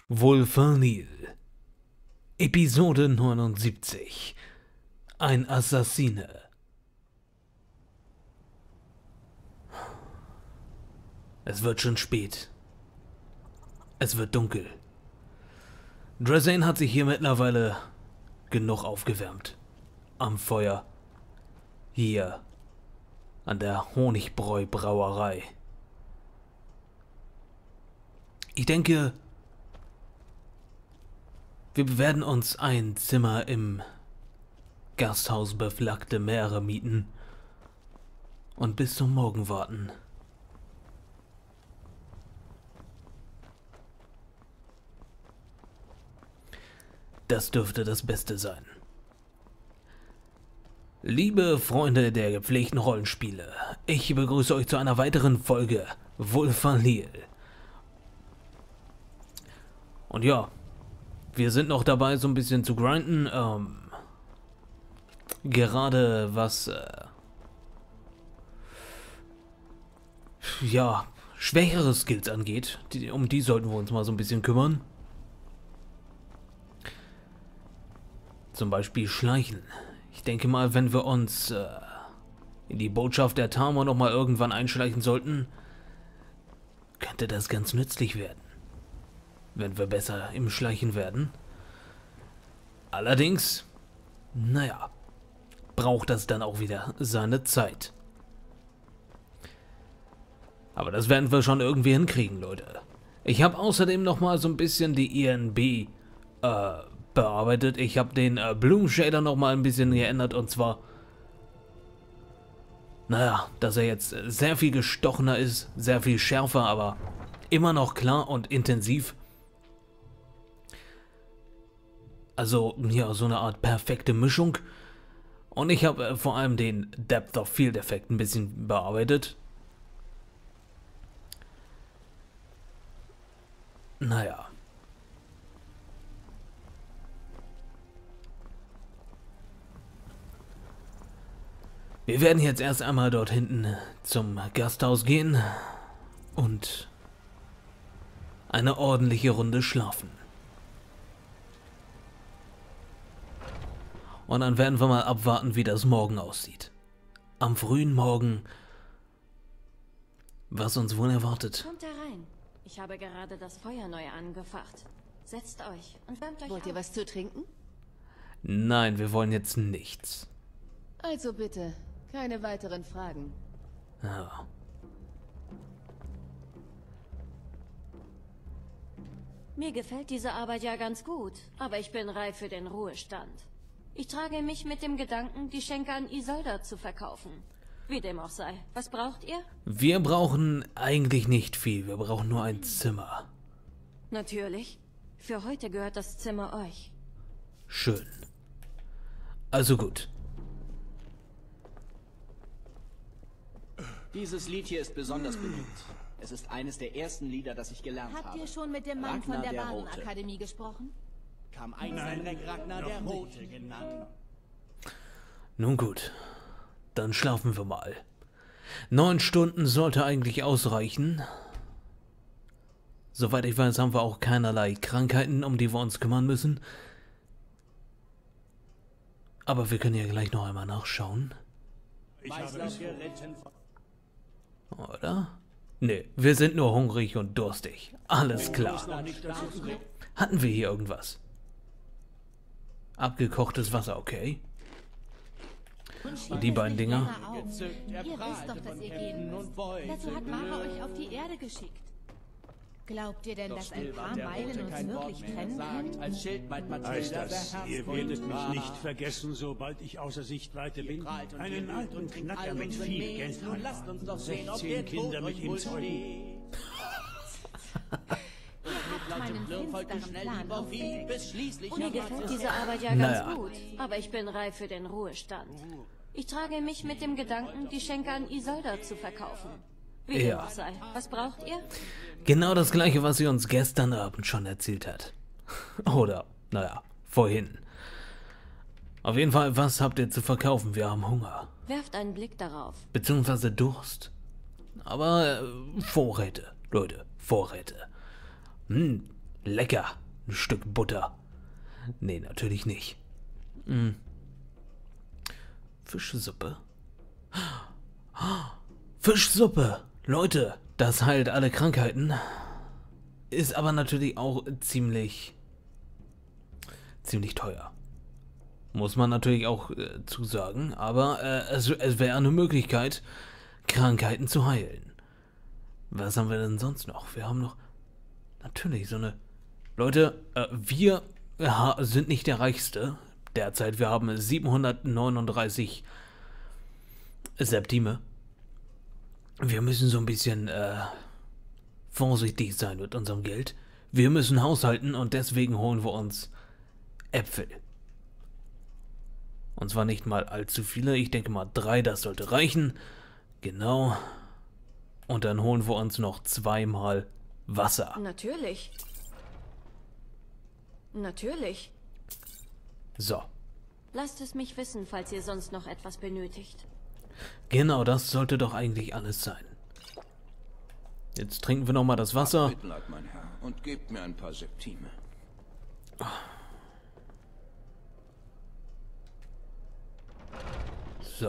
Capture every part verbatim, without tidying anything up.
Wulfenil. Episode neunundsiebzig. Ein Assassine. Es wird schon spät. Es wird dunkel. Drazane hat sich hier mittlerweile genug aufgewärmt. Am Feuer. Hier. An der Honigbräu-Brauerei. Ich denke, wir werden uns ein Zimmer im Gasthaus Beflaggte Meere mieten und bis zum Morgen warten. Das dürfte das Beste sein. Liebe Freunde der gepflegten Rollenspiele, ich begrüße euch zu einer weiteren Folge Wulfenil. Und ja, wir sind noch dabei, so ein bisschen zu grinden. Ähm, gerade was, äh, ja, schwächere Skills angeht. Die, um die sollten wir uns mal so ein bisschen kümmern. Zum Beispiel Schleichen. Ich denke mal, wenn wir uns äh, in die Botschaft der Tama noch mal irgendwann einschleichen sollten, könnte das ganz nützlich werden. Wenn wir besser im Schleichen werden. Allerdings, naja, braucht das dann auch wieder seine Zeit. Aber das werden wir schon irgendwie hinkriegen, Leute. Ich habe außerdem noch mal so ein bisschen die E N B äh, bearbeitet. Ich habe den äh, Bloom Shader noch mal ein bisschen geändert und zwar, naja, dass er jetzt sehr viel gestochener ist, sehr viel schärfer, aber immer noch klar und intensiv. Also, ja, so eine Art perfekte Mischung. Und ich habe äh, vor allem den Depth of Field Effekt ein bisschen bearbeitet. Naja. Wir werden jetzt erst einmal dort hinten zum Gasthaus gehen und eine ordentliche Runde schlafen. Und dann werden wir mal abwarten, wie das morgen aussieht. Am frühen Morgen, was uns wohl erwartet. Kommt herein. Ich habe gerade das Feuer neu angefacht. Setzt euch und wärmt euch auf. Wollt ihr was zu trinken? Nein, wir wollen jetzt nichts. Also bitte, keine weiteren Fragen. Ja. Mir gefällt diese Arbeit ja ganz gut, aber ich bin reif für den Ruhestand. Ich trage mich mit dem Gedanken, die Schenke an Isolda zu verkaufen. Wie dem auch sei. Was braucht ihr? Wir brauchen eigentlich nicht viel. Wir brauchen nur ein Zimmer. Natürlich. Für heute gehört das Zimmer euch. Schön. Also gut. Dieses Lied hier ist besonders beliebt. Es ist eines der ersten Lieder, das ich gelernt Habt habe. ihr schon mit dem Mann Ragnar von der der Bahnenakademie gesprochen? Kam einst ein Reck Ragnar der Rote genannt. Nun gut. Dann schlafen wir mal. Neun Stunden sollte eigentlich ausreichen. Soweit ich weiß, haben wir auch keinerlei Krankheiten, um die wir uns kümmern müssen. Aber wir können ja gleich noch einmal nachschauen. Ich habe es geritten. Oder? Nee, wir sind nur hungrig und durstig. Alles klar. Hatten wir hier irgendwas? Abgekochtes Wasser, okay. Und die beiden Dinger? Ihr wisst doch, dass ihr gehen müsst. Dazu hat Mara euch auf die Erde geschickt. Glaubt ihr denn, dass ein paar Meilen uns wirklich trennen können? Als Schild meint Heißt Mathilda, das, der ihr Herzbund werdet mich war. nicht vergessen, sobald ich außer Sichtweite bin? Prahlt und Einen gelöst alten und trinkt Knacker all mit unseren viel Mehls. Geld Nun lasst uns doch sehen, ob sechzehn der Kinder Tod mit euch ihm wohl zeugen. steht. Habt meinen Folgt finsteren schnell Plan lieber wie, aufgedeckt. bis schließlich Mir gefällt diese Arbeit ja Naja. ganz gut, aber ich bin reif für den Ruhestand. Ich trage mich mit dem Gedanken, die Schenke an Isolda zu verkaufen. Wie dem Ja. auch sei. Was braucht ihr? Genau das gleiche, was sie uns gestern Abend schon erzählt hat. Oder, naja, vorhin. Auf jeden Fall, was habt ihr zu verkaufen? Wir haben Hunger. Werft einen Blick darauf. Beziehungsweise Durst. Aber äh, Vorräte, Leute, Vorräte. Hm, Lecker. Ein Stück Butter. Nee, natürlich nicht. Hm. Fischsuppe. Fischsuppe. Leute, das heilt alle Krankheiten. Ist aber natürlich auch ziemlich, ziemlich teuer. Muss man natürlich auch äh, zusagen. Aber äh, es, es wäre eine Möglichkeit, Krankheiten zu heilen. Was haben wir denn sonst noch? Wir haben noch natürlich so eine... Leute, äh, wir ha sind nicht der Reichste derzeit. Wir haben siebenhundertneununddreißig Septime. Wir müssen so ein bisschen äh, vorsichtig sein mit unserem Geld. Wir müssen haushalten und deswegen holen wir uns Äpfel. Und zwar nicht mal allzu viele. Ich denke mal drei, das sollte reichen. Genau. Und dann holen wir uns noch zweimal Wasser. Natürlich. Natürlich. So. Lasst es mich wissen, falls ihr sonst noch etwas benötigt. Genau, das sollte doch eigentlich alles sein. Jetzt trinken wir noch mal das Wasser. Mitleid, mein Herr, und gebt mir ein paar Septime. So.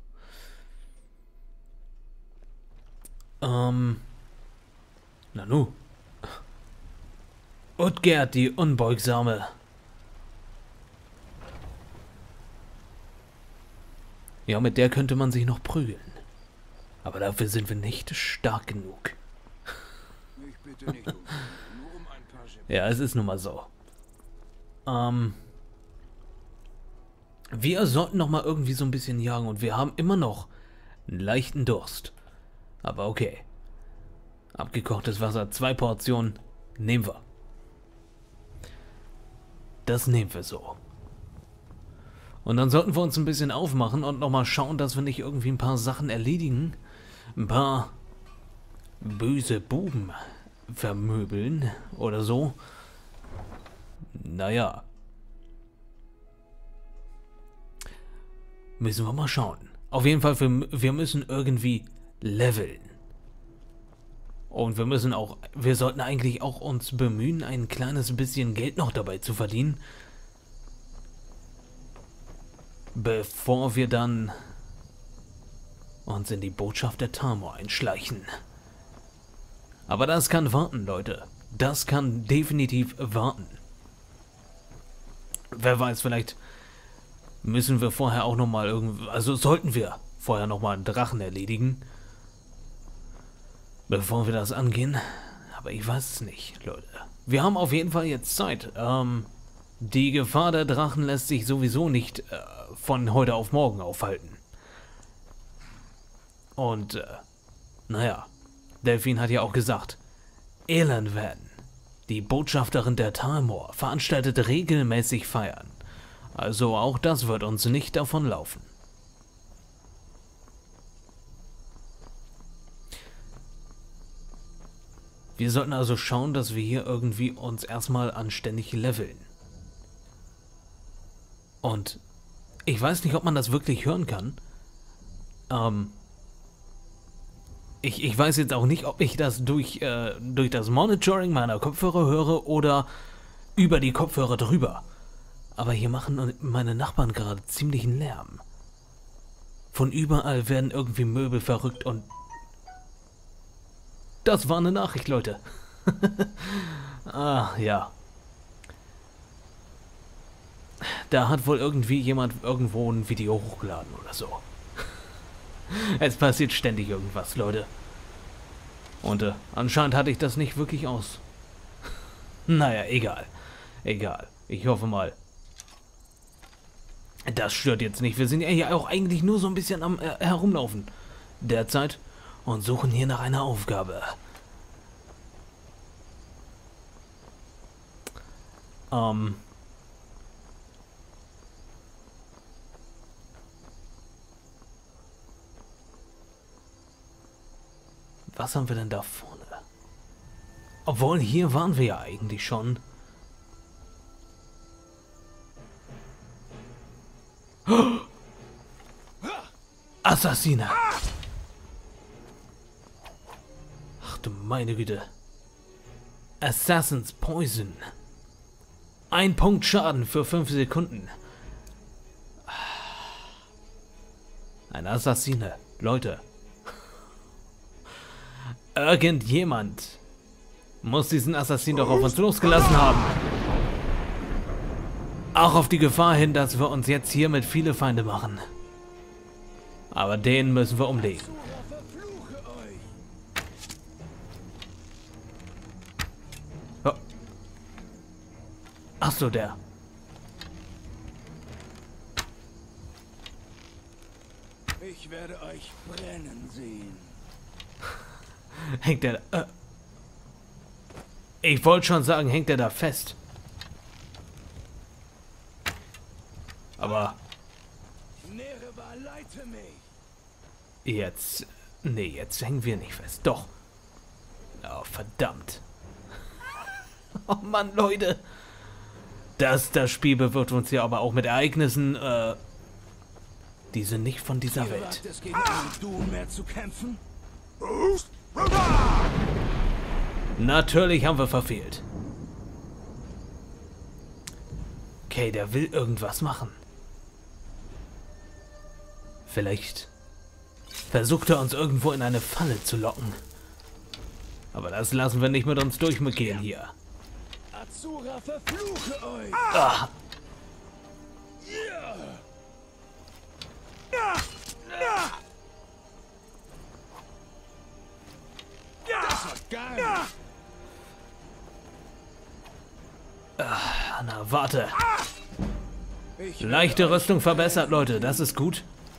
Ähm. Nanu. Utgerd, die Unbeugsame. Ja, mit der könnte man sich noch prügeln. Aber dafür sind wir nicht stark genug. Ich bitte nicht um, nur um ein paar Septime. Ja, es ist nun mal so. Ähm. Wir sollten noch mal irgendwie so ein bisschen jagen und wir haben immer noch einen leichten Durst. Aber okay. Abgekochtes Wasser, zwei Portionen, nehmen wir. Das nehmen wir so. Und dann sollten wir uns ein bisschen aufmachen und nochmal schauen, dass wir nicht irgendwie ein paar Sachen erledigen. Ein paar böse Buben vermöbeln oder so. Naja. Müssen wir mal schauen. Auf jeden Fall, wir, wir müssen irgendwie leveln. Und wir müssen auch, wir sollten eigentlich auch uns bemühen, ein kleines bisschen Geld noch dabei zu verdienen. Bevor wir dann uns in die Botschaft der Tamor einschleichen. Aber das kann warten, Leute. Das kann definitiv warten. Wer weiß, vielleicht müssen wir vorher auch nochmal irgendwie, also sollten wir vorher nochmal einen Drachen erledigen. Bevor wir das angehen. Aber ich weiß es nicht, Leute. Wir haben auf jeden Fall jetzt Zeit. Ähm, die Gefahr der Drachen lässt sich sowieso nicht äh, von heute auf morgen aufhalten. Und, äh, naja, Delphine hat ja auch gesagt, Elenwen, die Botschafterin der Tamor, veranstaltet regelmäßig Feiern. Also auch das wird uns nicht davonlaufen. Wir sollten also schauen, dass wir hier irgendwie uns erstmal anständig leveln. Und ich weiß nicht, ob man das wirklich hören kann. Ähm, ich, ich weiß jetzt auch nicht, ob ich das durch, äh, durch das Monitoring meiner Kopfhörer höre oder über die Kopfhörer drüber. Aber hier machen meine Nachbarn gerade ziemlichen Lärm. Von überall werden irgendwie Möbel verrückt und... Das war eine Nachricht, Leute. Ah, ja. Da hat wohl irgendwie jemand irgendwo ein Video hochgeladen oder so. Es passiert ständig irgendwas, Leute. Und äh, anscheinend hatte ich das nicht wirklich aus. Naja, egal. Egal. Ich hoffe mal. Das stört jetzt nicht. Wir sind ja hier auch eigentlich nur so ein bisschen am äh, herumlaufen. Derzeit. Und suchen hier nach einer Aufgabe. Ähm. Was haben wir denn da vorne? Obwohl, hier waren wir ja eigentlich schon. Oh! Assassine! Ach du meine Güte. Assassin's Poison. Ein Punkt Schaden für fünf Sekunden. Ein Assassine. Leute. Irgendjemand muss diesen Assassin doch auf uns losgelassen haben. Auch auf die Gefahr hin, dass wir uns jetzt hiermit viele Feinde machen. Aber den müssen wir umlegen. Oh. Ach so, der. Ich werde euch brennen sehen. Hängt der da... Äh, ich wollte schon sagen, hängt der da fest. Aber... Nereva, leite mich. Jetzt... Nee, jetzt hängen wir nicht fest. Doch. Oh, verdammt. Oh Mann, Leute. Das, das Spiel bewirft uns ja aber auch mit Ereignissen, äh... die sind nicht von dieser Ihr Welt. wagt es, gegen einen Doom mehr zu kämpfen? Natürlich haben wir verfehlt. Okay, der will irgendwas machen. Vielleicht versucht er uns irgendwo in eine Falle zu locken. Aber das lassen wir nicht mit uns durchgehen hier. Azura, verfluche euch! Ah. Das war geil! Ah, na, warte. Ich Leichte Rüstung verbessert, Leute. Das ist gut.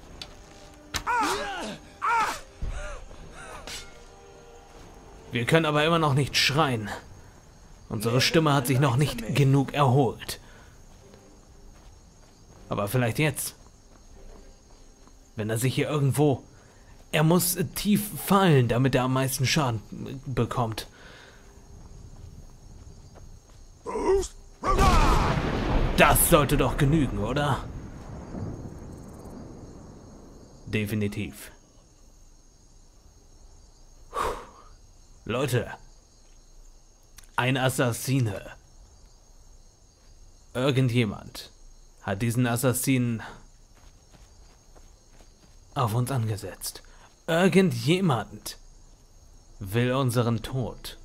Wir können aber immer noch nicht schreien. Unsere Stimme hat sich noch nicht genug erholt. Aber vielleicht jetzt. Wenn er sich hier irgendwo... Er muss tief fallen, damit er am meisten Schaden bekommt. Das sollte doch genügen, oder? Definitiv. Puh. Leute. Ein Assassine. Irgendjemand hat diesen Assassinen auf uns angesetzt. Irgendjemand will unseren Tod.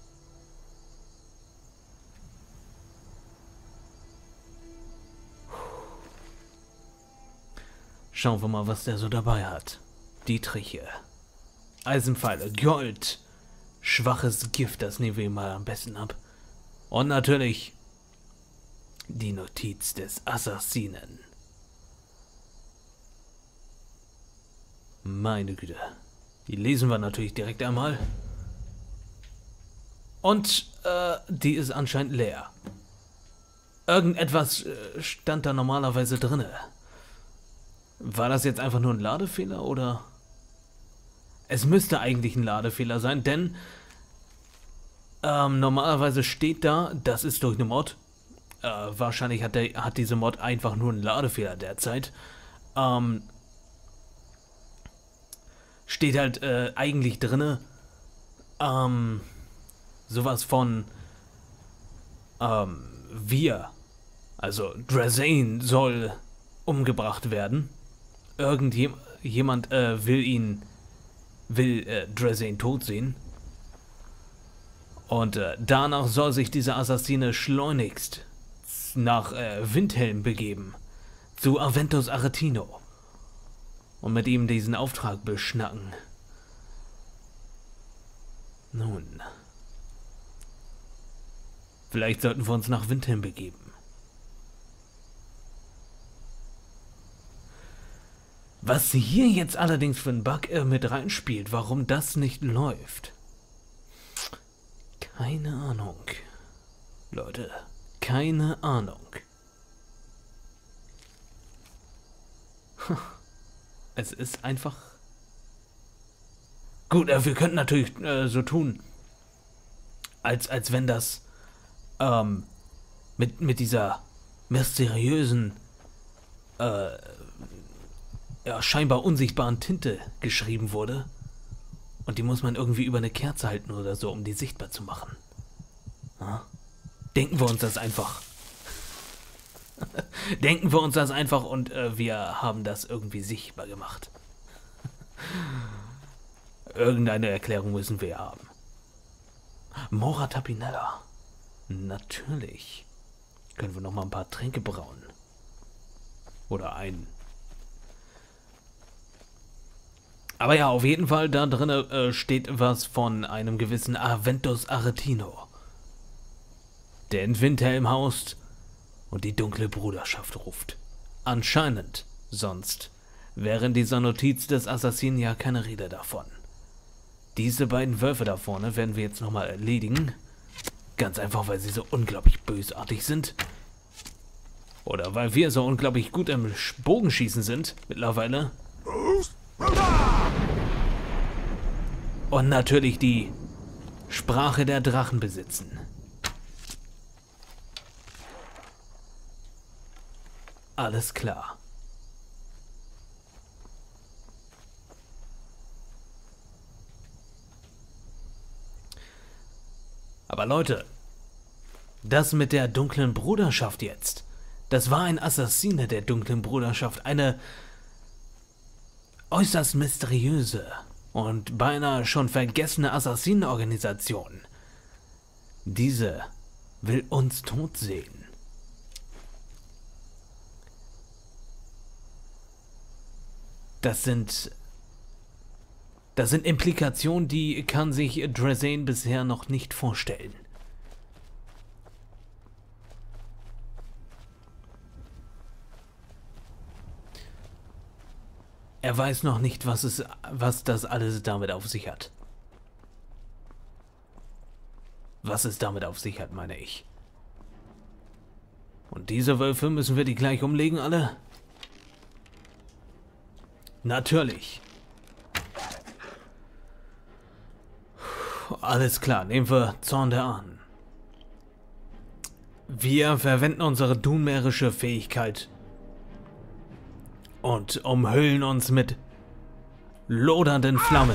Schauen wir mal, was der so dabei hat. Dietriche. Eisenpfeile, Gold. Schwaches Gift, das nehmen wir mal am besten ab. Und natürlich die Notiz des Assassinen. Meine Güte. Die lesen wir natürlich direkt einmal. Und äh, die ist anscheinend leer. Irgendetwas äh, stand da normalerweise drinne. War das jetzt einfach nur ein Ladefehler oder? Es müsste eigentlich ein Ladefehler sein, denn ähm, normalerweise steht da, das ist durch eine Mod. Äh, wahrscheinlich hat, der, hat diese Mod einfach nur einen Ladefehler derzeit. Ähm, steht halt äh, eigentlich drinne, ähm, sowas von ähm, wir, also Drazane soll umgebracht werden. Irgendjemand äh, will ihn, will äh, Drazane tot sehen. Und äh, danach soll sich dieser Assassine schleunigst nach äh, Windhelm begeben, zu Aventus Aretino. Und mit ihm diesen Auftrag beschnacken. Nun. Vielleicht sollten wir uns nach Windhelm begeben. Was hier jetzt allerdings für ein Bug äh, mit reinspielt, warum das nicht läuft. Keine Ahnung. Leute, keine Ahnung. Es ist einfach... Gut, äh, wir könnten natürlich äh, so tun, als, als wenn das ähm, mit, mit dieser mysteriösen, äh, ja, scheinbar unsichtbaren Tinte geschrieben wurde. Und die muss man irgendwie über eine Kerze halten oder so, um die sichtbar zu machen. Denken wir uns das einfach. Denken wir uns das einfach und äh, wir haben das irgendwie sichtbar gemacht. Irgendeine Erklärung müssen wir haben. Mora Tapinella. Natürlich. Können wir noch mal ein paar Tränke brauen. Oder einen. Aber ja, auf jeden Fall, da drin äh, steht was von einem gewissen Aventus Aretino. Der in Windhelm haust und die dunkle Bruderschaft ruft. Anscheinend. Sonst wäre in dieser Notiz des Assassinen ja keine Rede davon. Diese beiden Wölfe da vorne werden wir jetzt nochmal erledigen. Ganz einfach, weil sie so unglaublich bösartig sind. Oder weil wir so unglaublich gut im Bogenschießen sind mittlerweile. Und natürlich die Sprache der Drachen besitzen. Alles klar. Aber Leute, das mit der dunklen Bruderschaft jetzt, das war ein Assassine der dunklen Bruderschaft, eine äußerst mysteriöse und beinahe schon vergessene Assassinenorganisation. Diese will uns tot sehen. Das sind... Das sind Implikationen, die kann sich Drazane bisher noch nicht vorstellen. Er weiß noch nicht, was es, was das alles damit auf sich hat. Was es damit auf sich hat, meine ich. Und diese Wölfe, müssen wir die gleich umlegen, alle? Natürlich. Alles klar, nehmen wir Zorn der Ahnen. Wir verwenden unsere dunmerische Fähigkeit und umhüllen uns mit lodernden Flammen.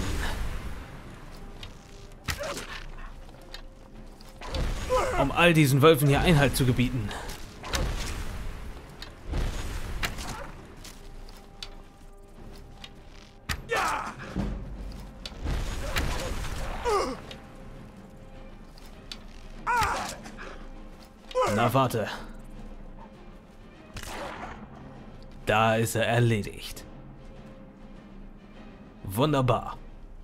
Um all diesen Wölfen hier Einhalt zu gebieten. Na, warte. Da ist er erledigt. Wunderbar.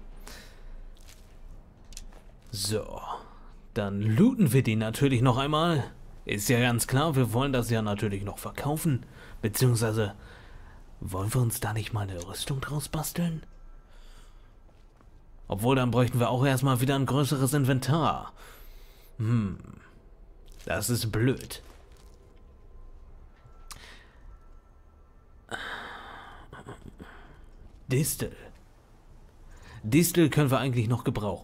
So. Dann looten wir die natürlich noch einmal. Ist ja ganz klar, wir wollen das ja natürlich noch verkaufen. Beziehungsweise, wollen wir uns da nicht mal eine Rüstung draus basteln? Obwohl, dann bräuchten wir auch erstmal wieder ein größeres Inventar. Hm. Das ist blöd. Distel. Distel können wir eigentlich noch gebrauchen.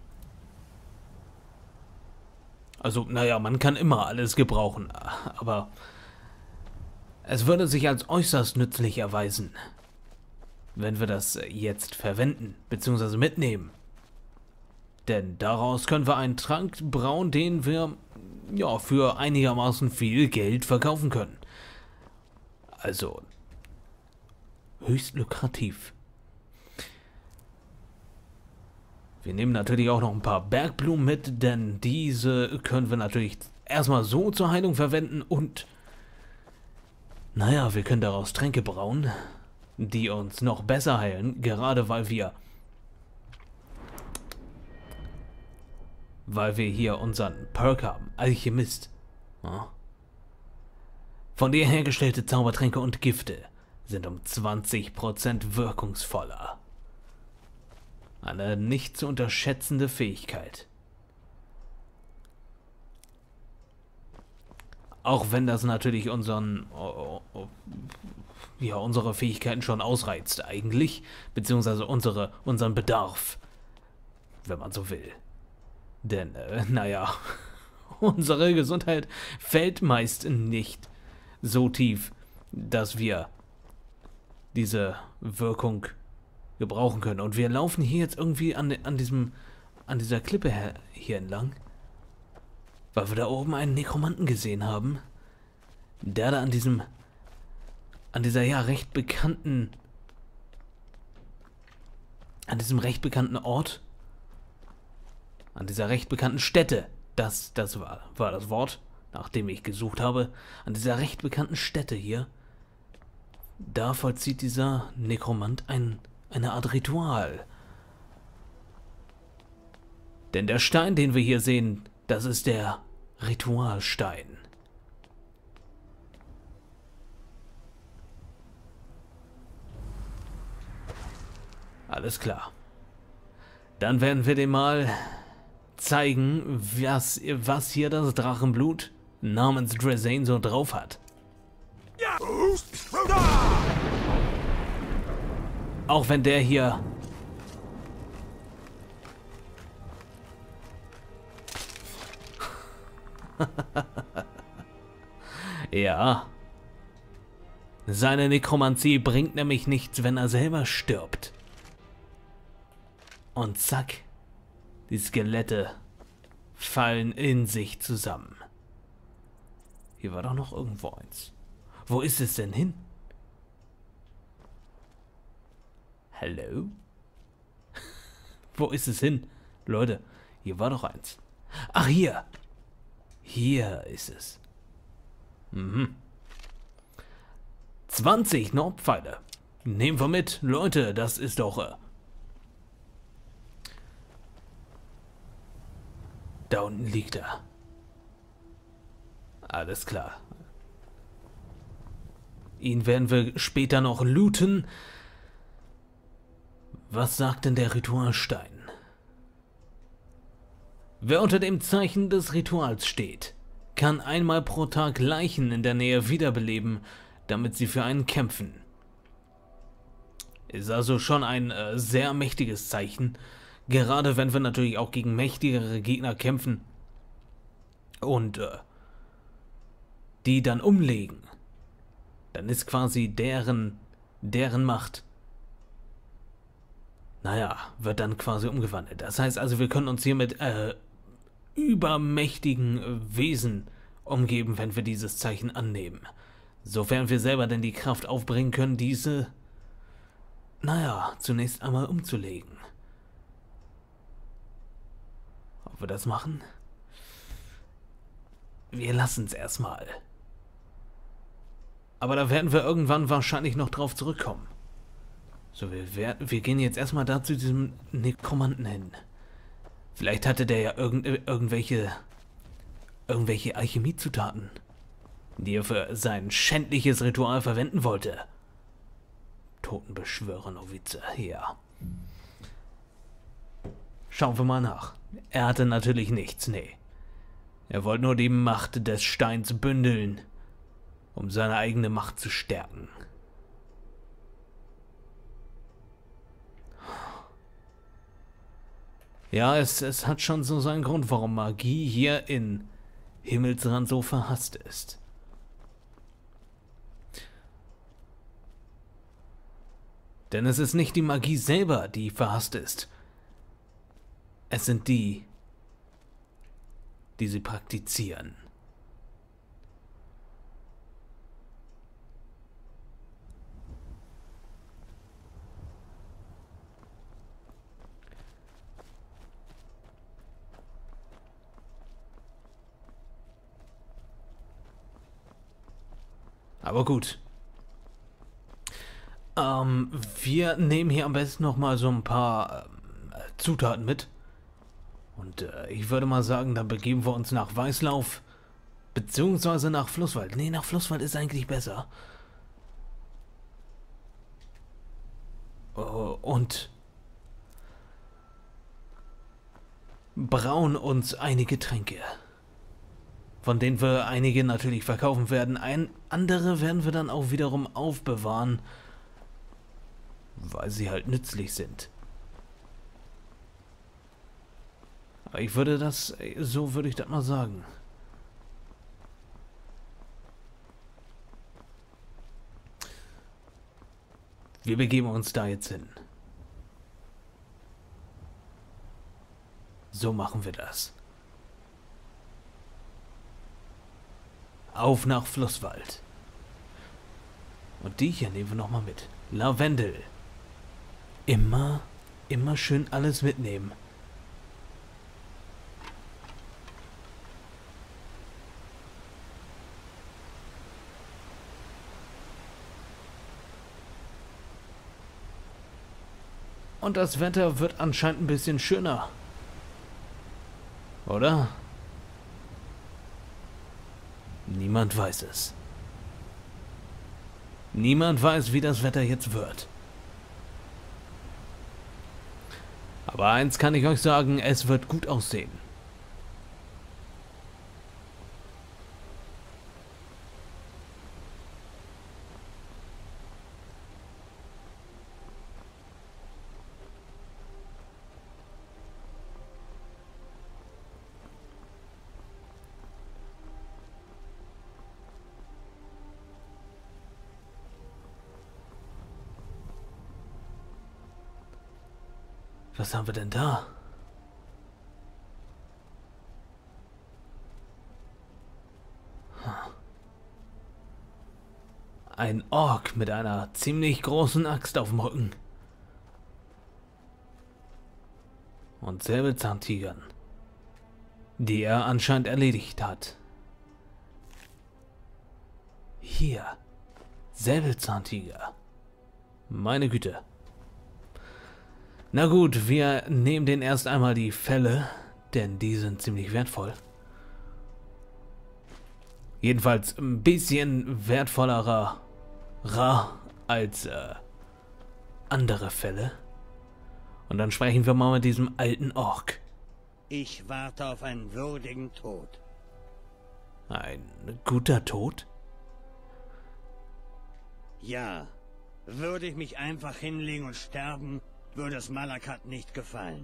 Also, naja, man kann immer alles gebrauchen, aber es würde sich als äußerst nützlich erweisen, wenn wir das jetzt verwenden, beziehungsweise mitnehmen. Denn daraus können wir einen Trank brauen, den wir ja für einigermaßen viel Geld verkaufen können. Also höchst lukrativ. Wir nehmen natürlich auch noch ein paar Bergblumen mit, denn diese können wir natürlich erstmal so zur Heilung verwenden und naja, wir können daraus Tränke brauen, die uns noch besser heilen, gerade weil wir weil wir hier unseren Perk haben, Alchemist. Ja. Von dir hergestellte Zaubertränke und Gifte sind um zwanzig Prozent wirkungsvoller. Eine nicht zu unterschätzende Fähigkeit. Auch wenn das natürlich unseren, oh, oh, ja, unsere Fähigkeiten schon ausreizt eigentlich, beziehungsweise unsere, unseren Bedarf, wenn man so will. Denn, äh, naja, unsere Gesundheit fällt meist nicht so tief, dass wir diese Wirkung gebrauchen können. Und wir laufen hier jetzt irgendwie an, an diesem, an dieser Klippe her, hier entlang. Weil wir da oben einen Nekromanten gesehen haben, der da an diesem, an dieser ja recht bekannten, an diesem recht bekannten Ort, an dieser recht bekannten Stätte, das, das war, war das Wort, nach dem ich gesucht habe, an dieser recht bekannten Stätte hier, da vollzieht dieser Nekromant ein, eine Art Ritual. Denn der Stein, den wir hier sehen, das ist der Ritualstein. Alles klar. Dann werden wir dem mal zeigen, was, was hier das Drachenblut namens Drazane so drauf hat. Auch wenn der hier ja. Seine Nekromantie bringt nämlich nichts, wenn er selber stirbt. Und zack, die Skelette fallen in sich zusammen. Hier war doch noch irgendwo eins. Wo ist es denn hin? Hallo? Wo ist es hin? Leute, hier war doch eins. Ach, hier. Hier ist es. Mhm. zwanzig Nordpfeile. Nehmen wir mit. Leute, das ist doch... Äh da unten liegt er. Alles klar. Ihn werden wir später noch looten. Was sagt denn der Ritualstein? Wer unter dem Zeichen des Rituals steht, kann einmal pro Tag Leichen in der Nähe wiederbeleben, damit sie für einen kämpfen. Ist also schon ein äh, sehr mächtiges Zeichen, gerade wenn wir natürlich auch gegen mächtigere Gegner kämpfen und äh, die dann umlegen. Dann ist quasi deren, deren Macht, naja, wird dann quasi umgewandelt. Das heißt also, wir können uns hier mit äh, übermächtigen Wesen umgeben, wenn wir dieses Zeichen annehmen. Sofern wir selber denn die Kraft aufbringen können, diese, naja, zunächst einmal umzulegen. Ob wir das machen? Wir lassen es erstmal. Aber da werden wir irgendwann wahrscheinlich noch drauf zurückkommen. So, wir, werden, wir gehen jetzt erstmal da zu diesem Nekromanten hin. Vielleicht hatte der ja irgend, irgendwelche, irgendwelche Alchemiezutaten, die er für sein schändliches Ritual verwenden wollte. Totenbeschwörer, Novize, ja. Schauen wir mal nach. Er hatte natürlich nichts, nee. Er wollte nur die Macht des Steins bündeln, um seine eigene Macht zu stärken. Ja, es, es hat schon so seinen Grund, warum Magie hier in Himmelsrand so verhasst ist. Denn es ist nicht die Magie selber, die verhasst ist. Es sind die, die sie praktizieren. Aber gut. Ähm, wir nehmen hier am besten noch mal so ein paar ähm, Zutaten mit. Und äh, ich würde mal sagen, dann begeben wir uns nach Weißlauf. Beziehungsweise nach Flusswald. Nee, nach Flusswald ist eigentlich besser. Oh, und brauen uns einige Tränke, von denen wir einige natürlich verkaufen werden. Ein, andere werden wir dann auch wiederum aufbewahren, weil sie halt nützlich sind. Aber ich würde das, so würde ich das mal sagen. Wir begeben uns da jetzt hin. So machen wir das. auf nach Flusswald. Und die hier nehmen wir nochmal mit. Lavendel. Immer, immer schön alles mitnehmen. Und das Wetter wird anscheinend ein bisschen schöner. Oder? Niemand weiß es. Niemand weiß, wie das Wetter jetzt wird. Aber eins kann ich euch sagen, es wird gut aussehen. Was haben wir denn da? Ein Ork mit einer ziemlich großen Axt auf dem Rücken. Und Säbelzahntigern, die er anscheinend erledigt hat. Hier, Säbelzahntiger. Meine Güte. Na gut, wir nehmen den erst einmal die Felle, denn die sind ziemlich wertvoll. Jedenfalls ein bisschen wertvollerer Ra als äh, andere Felle. Und dann sprechen wir mal mit diesem alten Ork. Ich warte auf einen würdigen Tod. Ein guter Tod? Ja, würde ich mich einfach hinlegen und sterben, würde es Malakat nicht gefallen.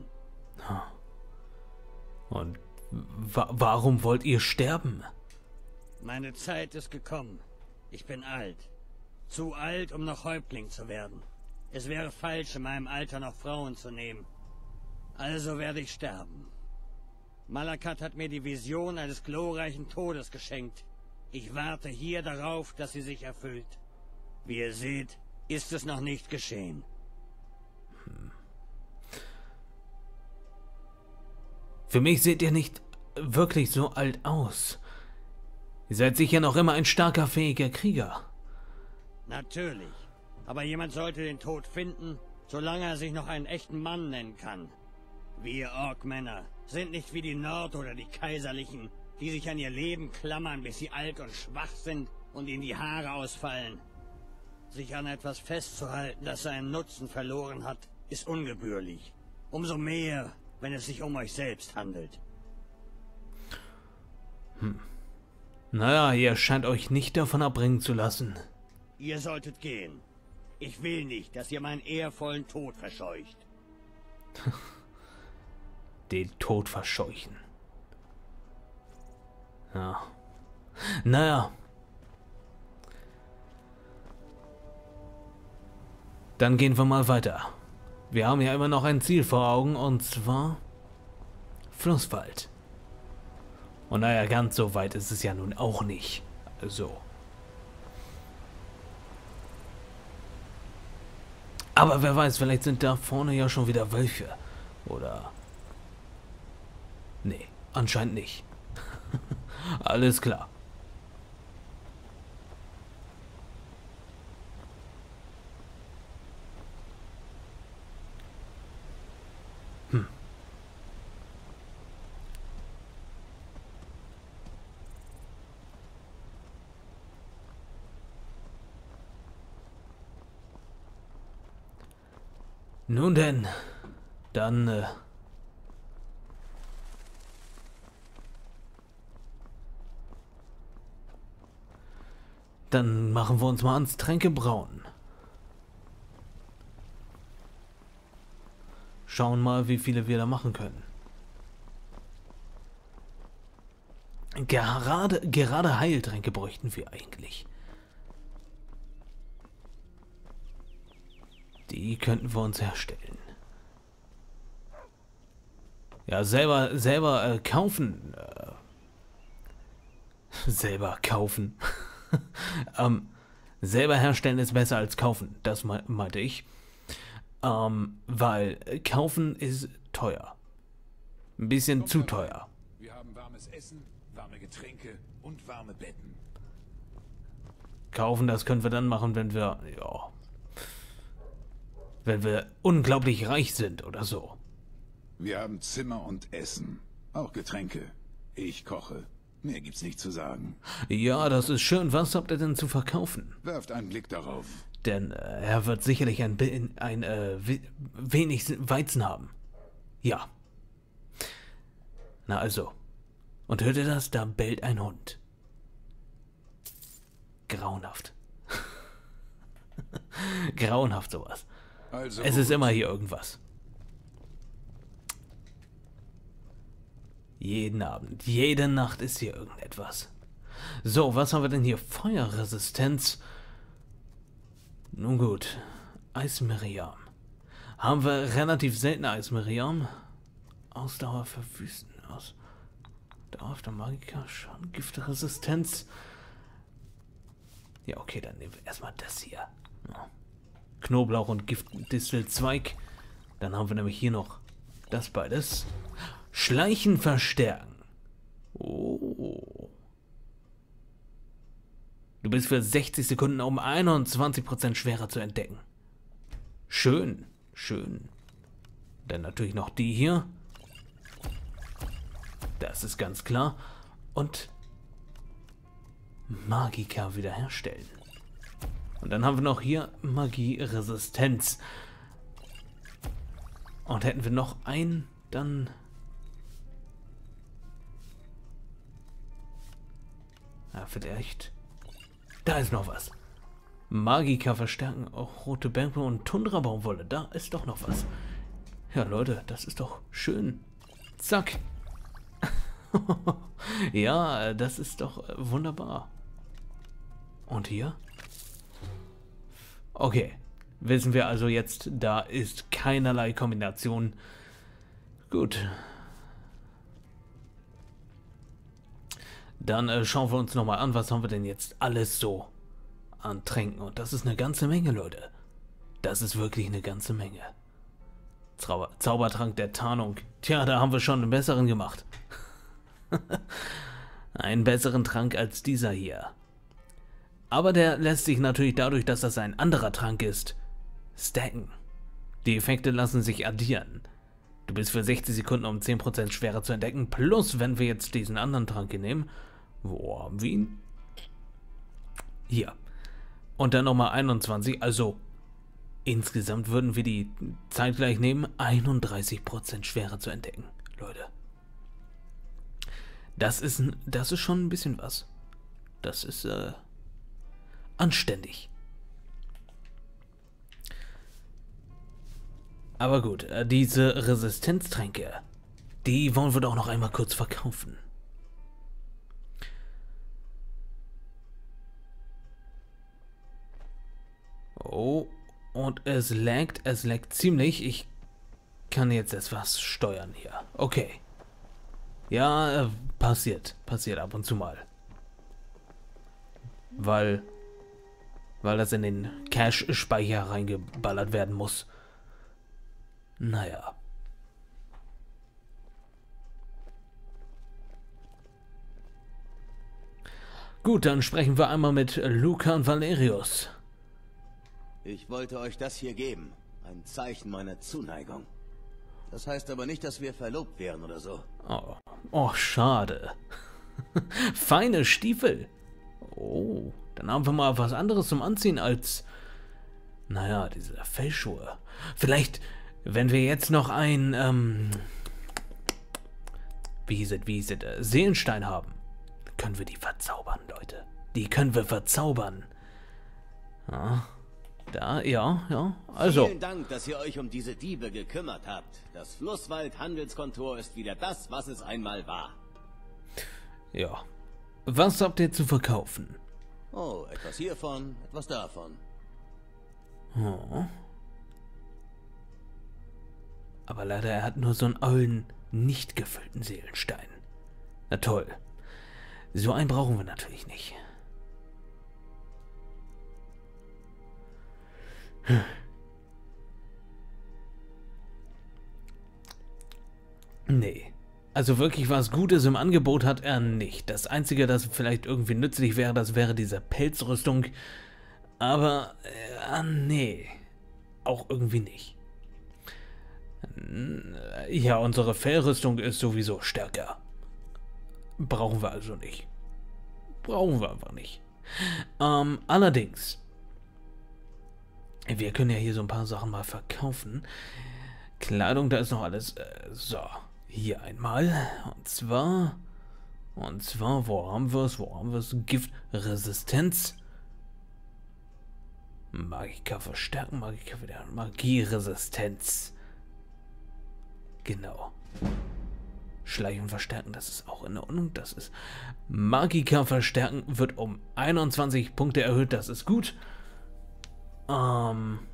Und wa warum wollt ihr sterben? Meine Zeit ist gekommen. Ich bin alt. Zu alt, um noch Häuptling zu werden. Es wäre falsch, in meinem Alter noch Frauen zu nehmen. Also werde ich sterben. Malakat hat mir die Vision eines glorreichen Todes geschenkt. Ich warte hier darauf, dass sie sich erfüllt. Wie ihr seht, ist es noch nicht geschehen. Für mich seht ihr nicht wirklich so alt aus. Ihr seid sicher noch immer ein starker, fähiger Krieger. Natürlich. Aber jemand sollte den Tod finden, solange er sich noch einen echten Mann nennen kann. Wir Ork-Männer sind nicht wie die Nord- oder die Kaiserlichen, die sich an ihr Leben klammern, bis sie alt und schwach sind und ihnen die Haare ausfallen. Sich an etwas festzuhalten, das seinen Nutzen verloren hat, ist ungebührlich. Umso mehr, wenn es sich um euch selbst handelt. Hm. Naja, ihr scheint euch nicht davon abbringen zu lassen. Ihr solltet gehen. Ich will nicht, dass ihr meinen ehrvollen Tod verscheucht. Den Tod verscheuchen. Ja. Naja. Dann gehen wir mal weiter. Wir haben ja immer noch ein Ziel vor Augen, und zwar Flusswald. Und naja, ganz so weit ist es ja nun auch nicht. So. Aber wer weiß, vielleicht sind da vorne ja schon wieder Wölfe. Oder... Nee, anscheinend nicht. Alles klar. Hm. Nun denn, dann... Äh Dann machen wir uns mal ans Tränkebrauen. Schauen mal, wie viele wir da machen können. Gerade, gerade Heiltränke bräuchten wir eigentlich. Die könnten wir uns herstellen. Ja, selber, selber äh, kaufen. Äh selber kaufen. ähm, selber herstellen ist besser als kaufen, das me meinte ich. Ähm, weil kaufen ist teuer. Ein bisschen Kommt zu teuer. Wir haben warmes Essen, warme Getränke und warme Betten. Kaufen, das können wir dann machen, wenn wir, ja, wenn wir unglaublich reich sind oder so. Wir haben Zimmer und Essen, auch Getränke. Ich koche. Mehr gibt's nicht zu sagen. Ja, das ist schön. Was habt ihr denn zu verkaufen? Werft einen Blick darauf. Denn äh, er wird sicherlich ein, ein, ein äh, wenig Weizen haben. Ja. Na also. Und hört ihr das? Da bellt ein Hund. Grauenhaft. Grauenhaft sowas. Also es ist immer hier irgendwas. Jeden Abend, jede Nacht ist hier irgendetwas. So, was haben wir denn hier? Feuerresistenz. Nun gut. Eismeriam. Haben wir relativ seltene Eismeriam. Ausdauer verwüsten. Ausdauer der Magiker. Schaden, Giftresistenz. Ja, okay, dann nehmen wir erstmal das hier. Ja. Knoblauch und Giftdistelzweig. Dann haben wir nämlich hier noch das beides. Schleichen verstärken. Oh. Du bist für sechzig Sekunden um einundzwanzig Prozent schwerer zu entdecken. Schön, schön. Dann natürlich noch die hier. Das ist ganz klar. Und Magika wiederherstellen. Und dann haben wir noch hier Magieresistenz. Und hätten wir noch einen, dann... Ja, vielleicht... Da ist noch was. Magika verstärken, auch rote Bergbaum und Tundrabaumwolle. Da ist doch noch was. Ja, Leute, das ist doch schön. Zack. Ja, das ist doch wunderbar. Und hier? Okay. Wissen wir also jetzt, da ist keinerlei Kombination. Gut. Dann äh, schauen wir uns nochmal an, was haben wir denn jetzt alles so an Tränken. Und das ist eine ganze Menge, Leute. Das ist wirklich eine ganze Menge. Zauber Zaubertrank der Tarnung. Tja, da haben wir schon einen besseren gemacht. Einen besseren Trank als dieser hier. Aber der lässt sich natürlich dadurch, dass das ein anderer Trank ist, stacken. Die Effekte lassen sich addieren. Du bist für sechzig Sekunden um zehn Prozent schwerer zu entdecken. Plus, wenn wir jetzt diesen anderen Trank hier nehmen. Wo haben wir ihn? Hier. Und dann nochmal einundzwanzig. Also, insgesamt würden wir die zeitgleich nehmen. einunddreißig Prozent schwerer zu entdecken. Leute. Das ist, das ist schon ein bisschen was. Das ist, äh, anständig. Aber gut, äh, diese Resistenztränke, die wollen wir doch noch einmal kurz verkaufen. Oh, und es laggt, es laggt ziemlich. Ich kann jetzt etwas steuern hier. Okay. Ja, äh, passiert. Passiert ab und zu mal. Weil, weil das in den Cache-Speicher reingeballert werden muss. Naja. Gut, dann sprechen wir einmal mit Lucan Valerius. Ich wollte euch das hier geben. Ein Zeichen meiner Zuneigung. Das heißt aber nicht, dass wir verlobt wären oder so. Oh, oh schade. Feine Stiefel. Oh, dann haben wir mal was anderes zum Anziehen als... Naja, diese Fellschuhe. Vielleicht... Wenn wir jetzt noch ein, ähm, wie hieß es, wie hieß es, äh, Seelenstein haben, können wir die verzaubern, Leute. Die können wir verzaubern. Ja, da, ja, ja, also. Vielen Dank, dass ihr euch um diese Diebe gekümmert habt. Das Flusswald-Handelskontor ist wieder das, was es einmal war. Ja. Was habt ihr zu verkaufen? Oh, etwas hiervon, etwas davon. Oh. Aber leider, er hat nur so einen ollen, nicht gefüllten Seelenstein. Na toll. So einen brauchen wir natürlich nicht. Hm. Nee. Also wirklich was Gutes im Angebot hat er nicht. Das Einzige, das vielleicht irgendwie nützlich wäre, das wäre diese Pelzrüstung. Aber, äh, nee. Auch irgendwie nicht. Ja, unsere Fellrüstung ist sowieso stärker. Brauchen wir also nicht. Brauchen wir einfach nicht. Ähm, allerdings, wir können ja hier so ein paar Sachen mal verkaufen. Kleidung, da ist noch alles. Äh, so, hier einmal. Und zwar, und zwar, wo haben wir es? Wo haben wir es? Giftresistenz. Magika verstärken, Magika wieder. Magieresistenz. Genau. Schleichen verstärken, das ist auch in Ordnung. Das ist Magika verstärken, wird um einundzwanzig Punkte erhöht, das ist gut. Ähm.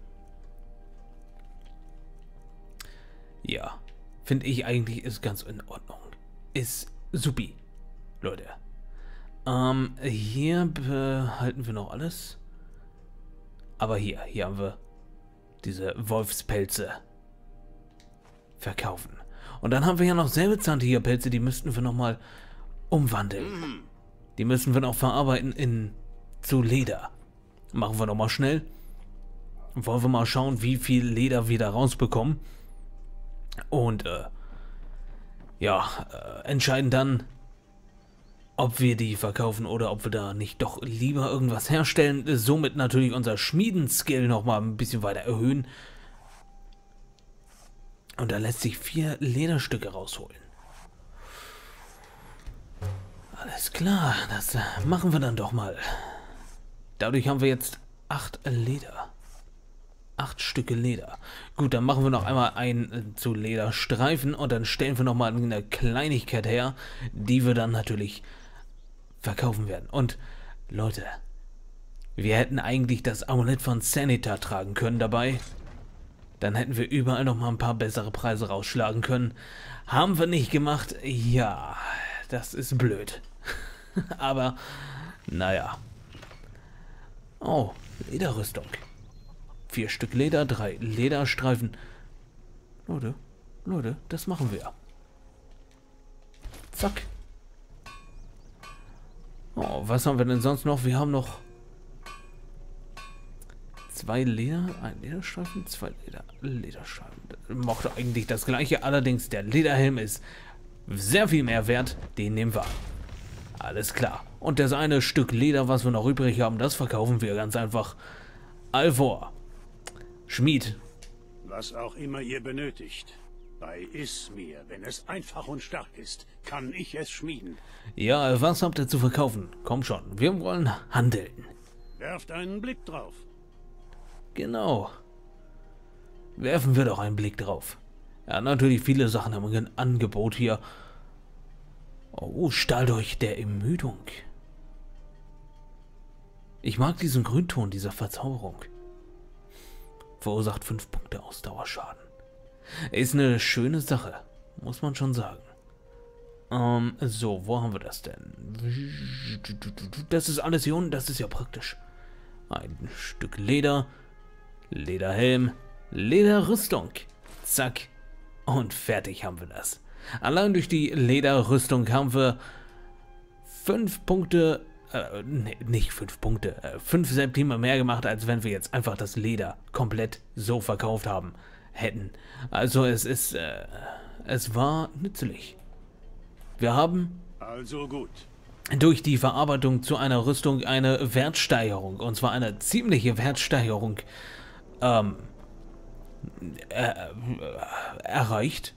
Ja. Finde ich eigentlich ist ganz in Ordnung. Ist supi. Leute. Ähm, hier behalten wir noch alles. Aber hier, hier haben wir diese Wolfspelze. Verkaufen. Und dann haben wir ja noch Säbelzahntigerpelze, die müssten wir nochmal umwandeln. Die müssen wir noch verarbeiten in zu Leder. Machen wir nochmal schnell. Wollen wir mal schauen, wie viel Leder wir da rausbekommen. Und äh, ja, äh, entscheiden dann, ob wir die verkaufen oder ob wir da nicht doch lieber irgendwas herstellen. Somit natürlich unser Schmieden-Skill nochmal ein bisschen weiter erhöhen. Und da lässt sich vier Lederstücke rausholen. Alles klar, das machen wir dann doch mal. Dadurch haben wir jetzt acht Leder. Acht Stücke Leder. Gut, dann machen wir noch einmal ein äh, zu Lederstreifen und dann stellen wir nochmal eine Kleinigkeit her, die wir dann natürlich verkaufen werden. Und Leute, wir hätten eigentlich das Amulett von Seneca tragen können dabei. Dann hätten wir überall noch mal ein paar bessere Preise rausschlagen können. Haben wir nicht gemacht. Ja, das ist blöd. Aber, naja. Oh, Lederrüstung. Vier Stück Leder, drei Lederstreifen. Leute, Leute, das machen wir. Zack. Oh, was haben wir denn sonst noch? Wir haben noch zwei Leder, ein Lederstreifen, zwei Leder, Lederstreifen. Mochte eigentlich das gleiche, allerdings der Lederhelm ist sehr viel mehr wert. Den nehmen wir. Alles klar. Und das eine Stück Leder, was wir noch übrig haben, das verkaufen wir ganz einfach. Alvor. Schmied. Was auch immer ihr benötigt. Bei Izmir, wenn es einfach und stark ist, kann ich es schmieden. Ja, was habt ihr zu verkaufen? Komm schon, wir wollen handeln. Werft einen Blick drauf. Genau. Werfen wir doch einen Blick drauf. Ja, natürlich viele Sachen haben wir ein Angebot hier. Oh, Stahldolch der Ermüdung. Ich mag diesen Grünton dieser Verzauberung. Verursacht fünf Punkte Ausdauerschaden. Ist eine schöne Sache, muss man schon sagen. Ähm, so, wo haben wir das denn? Das ist alles hier unten, das ist ja praktisch. Ein Stück Leder, Lederhelm, Lederrüstung. Zack. Und fertig haben wir das. Allein durch die Lederrüstung haben wir fünf Punkte, äh, nee, nicht fünf Punkte, äh, fünf Septimer mehr gemacht, als wenn wir jetzt einfach das Leder komplett so verkauft haben hätten. Also es ist, äh, es war nützlich. Wir haben also gut. durch die Verarbeitung zu einer Rüstung eine Wertsteigerung, und zwar eine ziemliche Wertsteigerung, ähm, äh, erreicht.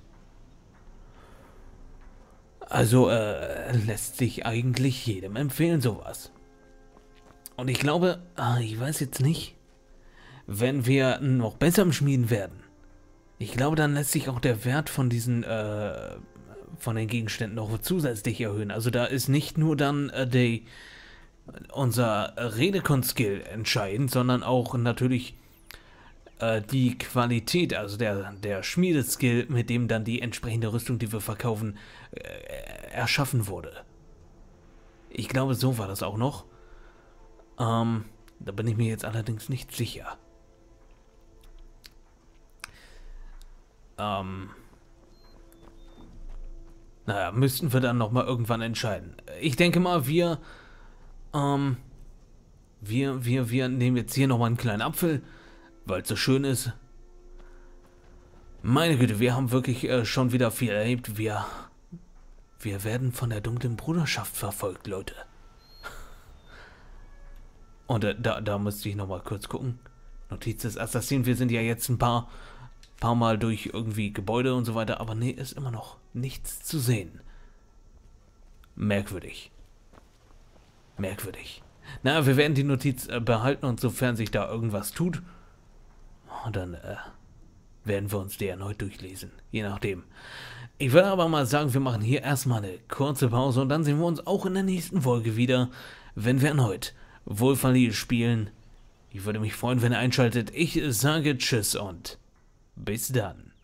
Also äh, lässt sich eigentlich jedem empfehlen, sowas. Und ich glaube, ah, ich weiß jetzt nicht, wenn wir noch besser im Schmieden werden, ich glaube, dann lässt sich auch der Wert von diesen, äh, von den Gegenständen noch zusätzlich erhöhen. Also da ist nicht nur dann äh, die, unser Redekunst-Skill entscheidend, sondern auch natürlich äh, die Qualität, also der, der Schmiedeskill, mit dem dann die entsprechende Rüstung, die wir verkaufen, äh, erschaffen wurde. Ich glaube, so war das auch noch. Ähm, da bin ich mir jetzt allerdings nicht sicher. Ähm, naja, müssten wir dann nochmal irgendwann entscheiden. Ich denke mal, wir, ähm, wir, wir, wir nehmen jetzt hier nochmal einen kleinen Apfel, weil es so schön ist. Meine Güte, wir haben wirklich äh, schon wieder viel erlebt. Wir, wir werden von der dunklen Bruderschaft verfolgt, Leute. Und äh, da, da musste ich nochmal kurz gucken. Notiz des Assassinen, wir sind ja jetzt ein paar, paar Mal durch irgendwie Gebäude und so weiter, aber nee, ist immer noch nichts zu sehen. Merkwürdig. Merkwürdig. Na, wir werden die Notiz äh, behalten und sofern sich da irgendwas tut, dann äh, werden wir uns die erneut durchlesen. Je nachdem. Ich würde aber mal sagen, wir machen hier erstmal eine kurze Pause und dann sehen wir uns auch in der nächsten Folge wieder, wenn wir erneut Wohlverlieh spielen. Ich würde mich freuen, wenn ihr einschaltet. Ich sage Tschüss und bis dann.